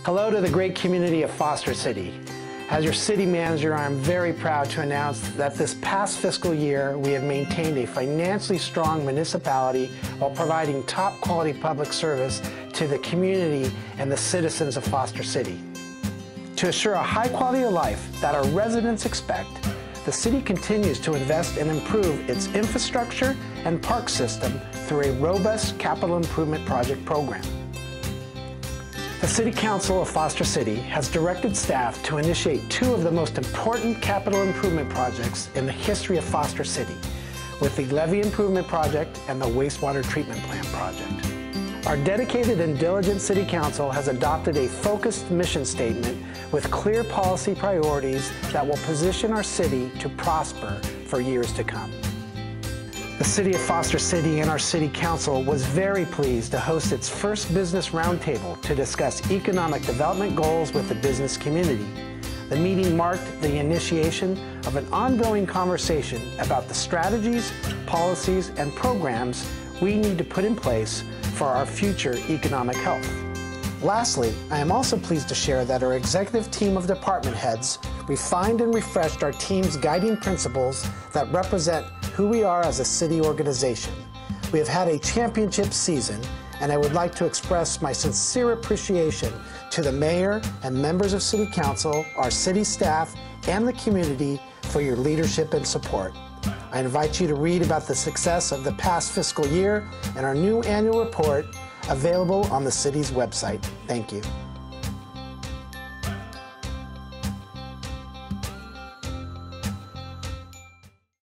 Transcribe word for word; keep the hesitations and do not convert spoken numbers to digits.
Hello to the great community of Foster City. As your city manager, I'm very proud to announce that this past fiscal year, we have maintained a financially strong municipality while providing top quality public service to the community and the citizens of Foster City. To assure a high quality of life that our residents expect, the city continues to invest and improve its infrastructure and park system through a robust capital improvement project program. The City Council of Foster City has directed staff to initiate two of the most important capital improvement projects in the history of Foster City, with the Levee Improvement Project and the Wastewater Treatment Plant Project. Our dedicated and diligent City Council has adopted a focused mission statement with clear policy priorities that will position our city to prosper for years to come. The City of Foster City and our City Council was very pleased to host its first business roundtable to discuss economic development goals with the business community. The meeting marked the initiation of an ongoing conversation about the strategies, policies, and programs we need to put in place for our future economic health. Lastly, I am also pleased to share that our executive team of department heads refined and refreshed our team's guiding principles that represent who we are as a city organization. We have had a championship season, and I would like to express my sincere appreciation to the mayor and members of City Council, our city staff, and the community for your leadership and support. I invite you to read about the success of the past fiscal year and our new annual report available on the city's website. Thank you.